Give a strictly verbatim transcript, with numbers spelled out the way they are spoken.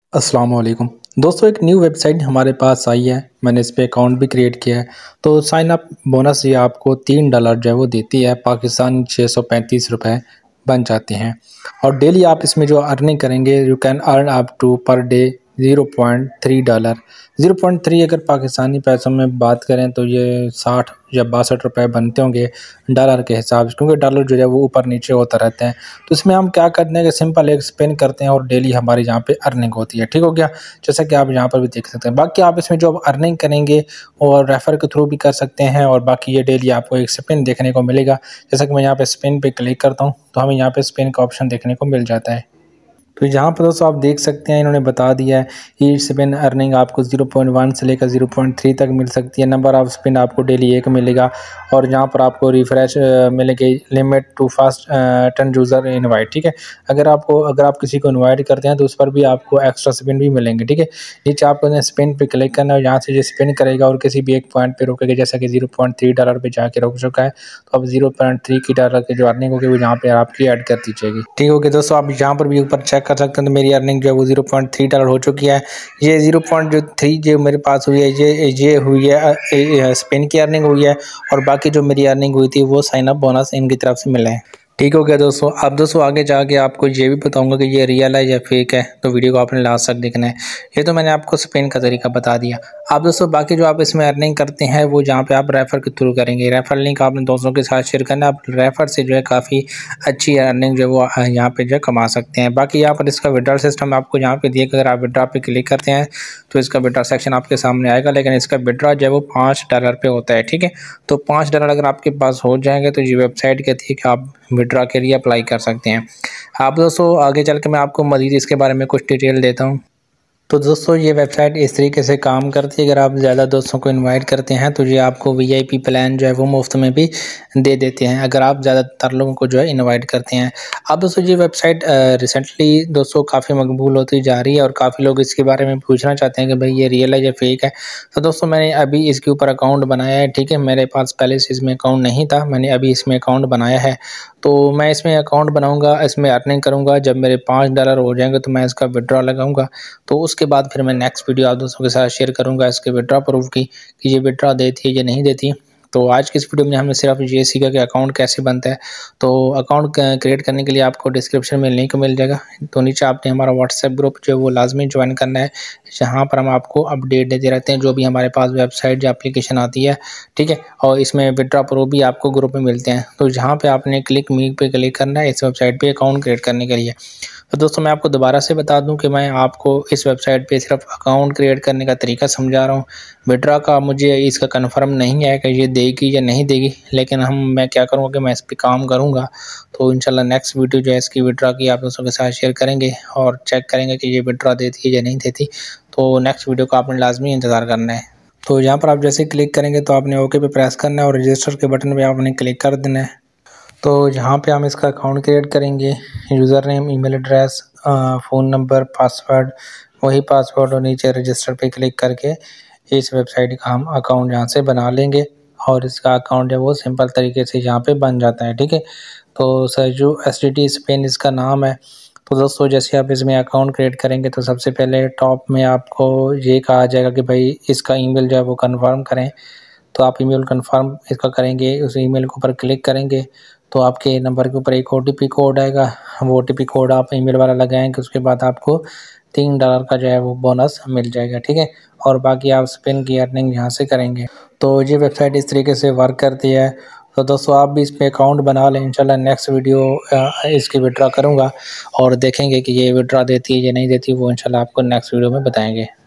अस्सलाम वालेकुम दोस्तों, एक न्यू वेबसाइट हमारे पास आई है। मैंने इस पे अकाउंट भी क्रिएट किया है। तो साइन अप बोनस ये आपको तीन डॉलर जो है वो देती है, पाकिस्तान छः सौ पैंतीस रुपये बन जाते हैं। और डेली आप इसमें जो अर्निंग करेंगे, you can earn up to per day zero point three dollar. Zero point three अगर पाकिस्तानी पैसों में बात करें तो ये साठ या बासठ रुपये बनते होंगे डॉलर के हिसाब से, क्योंकि डॉलर जो है वो ऊपर नीचे होता रहता है। तो इसमें हम क्या करते हैं कि सिंपल एक स्पिन करते हैं और डेली हमारी यहाँ पे अर्निंग होती है। ठीक हो गया, जैसा कि आप यहाँ पर भी देख सकते हैं। बाकी आप इसमें जो अर्निंग करेंगे और रेफर के थ्रू भी कर सकते हैं, और बाकी ये डेली आपको एक स्पिन देखने को मिलेगा। जैसा कि मैं यहाँ पे स्पिन पे क्लिक करता हूँ तो हमें यहाँ पे स्पिन का ऑप्शन देखने को मिल जाता है। तो यहाँ पर दोस्तों आप देख सकते हैं, इन्होंने बता दिया है कि स्पिन अर्निंग आपको ज़ीरो पॉइंट वन से लेकर ज़ीरो पॉइंट थ्री तक मिल सकती है। नंबर ऑफ स्पिन आपको डेली एक मिलेगा, और यहाँ पर आपको रिफ्रेश मिलेगी। Limit to fast ten user invite. ठीक है, अगर आपको अगर आप किसी को इनवाइट करते हैं तो उस पर भी आपको एक्स्ट्रा स्पिन भी मिलेंगे। ठीक है, नीचे आपको स्पिन पे क्लिक करना है, यहाँ से जो स्पिन करेगा और किसी भी एक पॉइंट पे रोकेगा, जैसा कि ज़ीरो पॉइंट थ्री डॉलर पे जाके रुक चुका है, तो अब ज़ीरो पॉइंट थ्री की डॉलर की जो अर्निंग होगी वो यहाँ पे आपकी ऐड कर दी जाएगी। ठीक हो गया दोस्तों, आप यहाँ पर भी ऊपर चेक कर सकते हैं। तो मेरी अर्निंग जो है वो ज़ीरो पॉइंट थ्री डॉलर हो चुकी है। ये ज़ीरो पॉइंट थ्री जो मेरे पास हुई है, ये ये हुई है स्पिन की अर्निंग हुई है, और बाकी जो मेरी अर्निंग हुई थी वो साइन अप बोनस इनकी तरफ से मिला है। ठीक हो गया दोस्तों। अब दोस्तों आगे जाके आपको ये भी बताऊंगा कि ये रियल है या फेक है, तो वीडियो को आपने लास्ट तक देखना है। ये तो मैंने आपको स्पिन का तरीका बता दिया। आप दोस्तों बाकी जो आप इसमें अर्निंग करते हैं वो जहाँ पे आप रेफर के थ्रू करेंगे, रेफर लिंक आपने दोस्तों के साथ शेयर करना। आप रेफर से जो है काफ़ी अच्छी अर्निंग जो है वो यहाँ पे जो है कमा सकते हैं। बाकी यहाँ पर इसका विड्रॉल सिस्टम आपको यहाँ पे दिए, अगर आप विड्रॉ पे क्लिक करते हैं तो इसका विड्रॉ सेक्शन आपके सामने आएगा, लेकिन इसका विड्रॉ जो है वो पाँच डॉलर पे होता है। ठीक है, तो पाँच डॉलर अगर आपके पास हो जाएंगे तो ये वेबसाइट कहती है कि आप विड्रॉ के लिए अप्लाई कर सकते हैं। आप दोस्तों आगे चल के मैं आपको मज़ीद इसके बारे में कुछ डिटेल देता हूँ। तो दोस्तों ये वेबसाइट इस तरीके से काम करती है, अगर आप ज़्यादा दोस्तों को इनवाइट करते हैं तो ये आपको वीआईपी प्लान जो है वो मुफ्त में भी दे देते हैं, अगर आप ज़्यादातर लोगों को जो है इनवाइट करते हैं। अब दोस्तों ये वेबसाइट रिसेंटली दोस्तों काफ़ी मकबूल होती जा रही है, और काफ़ी लोग इसके बारे में पूछना चाहते हैं कि भाई ये रियल है या फेक है। तो दोस्तों मैंने अभी इसके ऊपर अकाउंट बनाया है। ठीक है, मेरे पास पहले से इसमें अकाउंट नहीं था, मैंने अभी इसमें अकाउंट बनाया है। तो मैं इसमें अकाउंट बनाऊँगा, इसमें अर्निंग करूँगा। जब मेरे पाँच डॉलर हो जाएंगे तो मैं इसका विड्रॉ लगाऊँगा। तो उसके बाद फिर मैं नेक्स्ट वीडियो आप दोस्तों के साथ शेयर करूंगा इसके विड्रॉ प्रूफ की, कि ये विड्रॉ देती है या नहीं देती। तो आज की इस वीडियो में हमने सिर्फ ये सीखा कि अकाउंट कैसे बनता है। तो अकाउंट क्रिएट करने के लिए आपको डिस्क्रिप्शन में लिंक मिल जाएगा। तो नीचे आपने हमारा व्हाट्सएप ग्रुप जो है वो लाजमी ज्वाइन करना है, जहाँ पर हम आपको अपडेट देते रहते हैं जो भी हमारे पास वेबसाइट या एप्लीकेशन आती है। ठीक है, और इसमें विड्रॉ प्रूफ भी आपको ग्रुप में मिलते हैं। तो जहाँ पर आपने क्लिक मी पे क्लिक करना है इस वेबसाइट पर अकाउंट क्रिएट करने के लिए। तो दोस्तों मैं आपको दोबारा से बता दूं कि मैं आपको इस वेबसाइट पे सिर्फ अकाउंट क्रिएट करने का तरीका समझा रहा हूं। विड्रॉ का मुझे इसका कंफर्म नहीं है कि ये देगी या नहीं देगी, लेकिन हम मैं क्या करूंगा कि मैं इस पे काम करूंगा। तो इंशाल्लाह नेक्स्ट वीडियो जो है इसकी विड्रॉ की आप दोस्तों के साथ शेयर करेंगे और चेक करेंगे कि ये विड्रॉ देती है या नहीं देती। तो नेक्स्ट वीडियो का आपने लाजमी इंतज़ार करना है। तो यहाँ पर आप जैसे क्लिक करेंगे तो आपने ओके पे प्रेस करना है और रजिस्टर के बटन पर आपने क्लिक कर देना है। तो यहाँ पे हम इसका अकाउंट क्रिएट करेंगे, user name, email address, phone number, password, वही पासवर्ड, और नीचे रजिस्टर पे क्लिक करके इस वेबसाइट का हम अकाउंट यहाँ से बना लेंगे, और इसका अकाउंट है वो सिंपल तरीके से यहाँ पे बन जाता है। ठीक है, तो Sarju S T T Spain इसका नाम है। तो दोस्तों जैसे आप इसमें अकाउंट क्रिएट करेंगे तो सबसे पहले टॉप में आपको ये कहा जाएगा कि भाई इसका ईमेल जो है वो कन्फर्म करें। तो आप ईमेल कन्फर्म इसका करेंगे, उस ईमेल के ऊपर क्लिक करेंगे तो आपके नंबर के ऊपर एक ओ टी पी कोड आएगा। वो ओ टी पी कोड आप ईमेल वाला लगाएंगे, उसके बाद आपको तीन डॉलर का जो है वो बोनस मिल जाएगा। ठीक है, और बाकी आप स्पिन की अर्निंग यहाँ से करेंगे। तो ये वेबसाइट इस तरीके से वर्क करती है। तो दोस्तों आप भी इस पर अकाउंट बना लें। इंशाल्लाह नेक्स्ट वीडियो इसकी विड्रॉ करूँगा और देखेंगे कि ये विड्रॉ देती है या नहीं देती, वो इंशाल्लाह आपको नेक्स्ट वीडियो में बताएँगे।